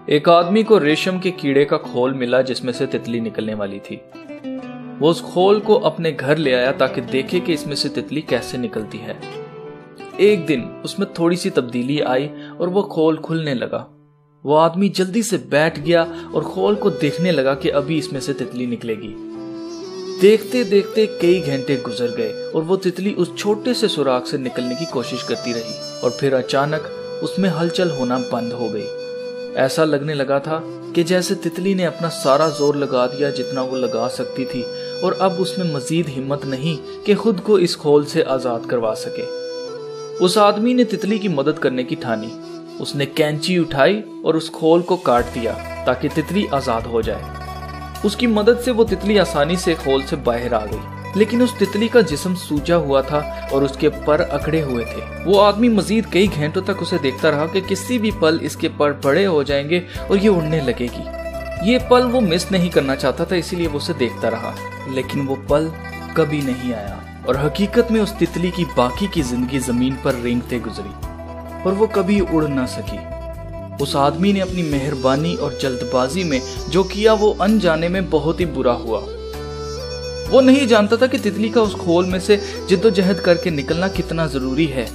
ایک آدمی کو ریشم کے کیڑے کا کھول ملا جس میں سے تتلی نکلنے والی تھی۔ وہ اس کھول کو اپنے گھر لے آیا تاکہ دیکھے کہ اس میں سے تتلی کیسے نکلتی ہے۔ ایک دن اس میں تھوڑی سی تبدیلی آئی اور وہ کھول کھلنے لگا۔ وہ آدمی جلدی سے بیٹھ گیا اور کھول کو دیکھنے لگا کہ ابھی اس میں سے تتلی نکلے گی۔ دیکھتے دیکھتے کئی گھنٹے گزر گئے اور وہ تتلی اس چھوٹے سے سوراخ سے نکلنے کی کوشش کرتی رہی اور پھر اچانک اس میں ہلچل ہونا بند ہو گئی۔ ایسا لگنے لگا تھا کہ جیسے تتلی نے اپنا سارا زور لگا دیا جتنا وہ لگا سکتی تھی اور اب اس میں مزید ہمت نہیں کہ خود کو اس کھول سے آزاد کروا سکے۔ اس آدمی نے تتلی کی مدد کرنے کی ٹھانی۔ اس نے کینچی اٹھائی اور اس کھول کو کاٹ دیا تاکہ تتلی آزاد ہو جائے۔ اس کی مدد سے وہ تتلی آسانی سے کھول سے باہر آ گئی، لیکن اس تتلی کا جسم سوجا ہوا تھا اور اس کے پر اکڑے ہوئے تھے۔ وہ آدمی مزید کئی گھنٹوں تک اسے دیکھتا رہا کہ کسی بھی پل اس کے پر بڑے ہو جائیں گے اور یہ اڑنے لگے گی۔ یہ پل وہ مس نہیں کرنا چاہتا تھا، اسی لیے وہ اسے دیکھتا رہا، لیکن وہ پل کبھی نہیں آیا اور حقیقت میں اس تتلی کی باقی کی زندگی زمین پر رینگتے گزری اور وہ کبھی اڑ نہ سکی۔ اس آدمی نے اپنی مہربانی اور جلد بازی میں جو کیا وہ انجانے میں بہت ہی برا ہوا۔ وہ نہیں جانتا تھا کہ تتلی کا اس کھول میں سے جدوجہد کر کے نکلنا کتنا ضروری ہے۔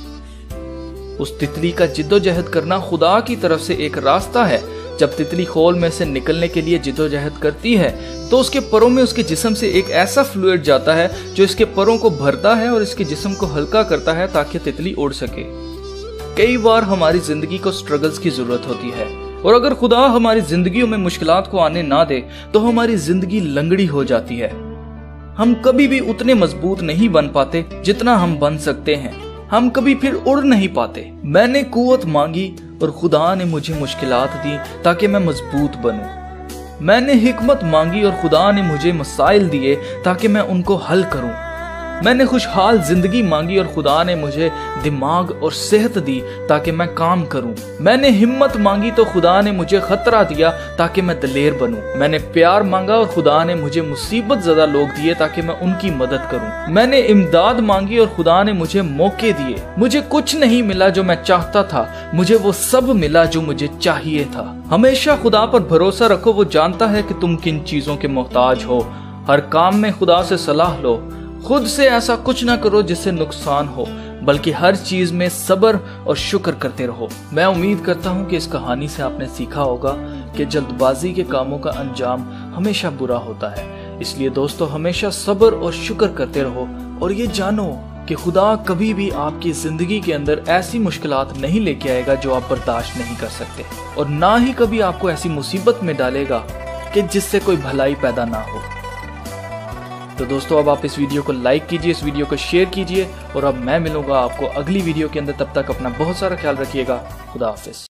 اس تتلی کا جدوجہد کرنا خدا کی طرف سے ایک راستہ ہے۔ جب تتلی کھول میں سے نکلنے کے لیے جدوجہد کرتی ہے تو اس کے پروں میں اس کے جسم سے ایک ایسا فلوئڈ جاتا ہے جو اس کے پروں کو بھرتا ہے اور اس کے جسم کو ہلکا کرتا ہے تاکہ تتلی اڑ سکے۔ کئی بار ہماری زندگی کو سٹرگلز کی ضرورت ہوتی ہے، اور اگر خدا ہماری زندگیوں میں مشکلات کو آنے نہ دے تو ہماری زندگی لنگڑی ہو جاتی ہے۔ ہم کبھی بھی اتنے مضبوط نہیں بن پاتے جتنا ہم بن سکتے ہیں۔ ہم کبھی پھر اڑ نہیں پاتے۔ میں نے قوت مانگی اور خدا نے مجھے مشکلات دی تاکہ میں مضبوط بنوں۔ میں نے حکمت مانگی اور خدا نے مجھے مسائل دیے تاکہ میں ان کو حل کروں۔ میں نے خوشحال زندگی مانگی اور خدا نے مجھے دماغ اور صحت دی تاکہ میں کام کروں۔ میں نے ہمت مانگی تو خدا نے مجھے خطرہ دیا تاکہ میں دلیر بنوں۔ میں نے پیار مانگا اور خدا نے مجھے مصیبت زدہ لوگ دیے تاکہ میں ان کی مدد کروں۔ میں نے امداد مانگی اور خدا نے مجھے موقع دیے۔ مجھے کچھ نہیں ملا جو میں چاہتا تھا، مجھے وہ سب ملا جو مجھے چاہیے تھا۔ ہمیشہ خدا پر بھروسہ رکھو، وہ جانتا ہے کہ تم کن چیزوں کے محتاج ہو۔ ہر کام میں خدا سے صلاح لو۔ خود سے ایسا کچھ نہ کرو جس سے نقصان ہو، بلکہ ہر چیز میں صبر اور شکر کرتے رہو۔ میں امید کرتا ہوں کہ اس کہانی سے آپ نے سیکھا ہوگا کہ جلد بازی کے کاموں کا انجام ہمیشہ برا ہوتا ہے۔ اس لیے دوستو، ہمیشہ صبر اور شکر کرتے رہو اور یہ جانو کہ خدا کبھی بھی آپ کی زندگی کے اندر ایسی مشکلات نہیں لے کے آئے گا جو آپ برداشت نہیں کر سکتے، اور نہ ہی کبھی آپ کو ایسی مصیبت میں ڈالے گا کہ جس سے کوئی بھلائی پیدا نہ ہو۔ تو دوستو، اب آپ اس ویڈیو کو لائک کیجئے، اس ویڈیو کو شیئر کیجئے، اور اب میں ملوں گا آپ کو اگلی ویڈیو کے اندر۔ تب تک اپنا بہت سارا خیال رکھیے گا۔ خدا حافظ۔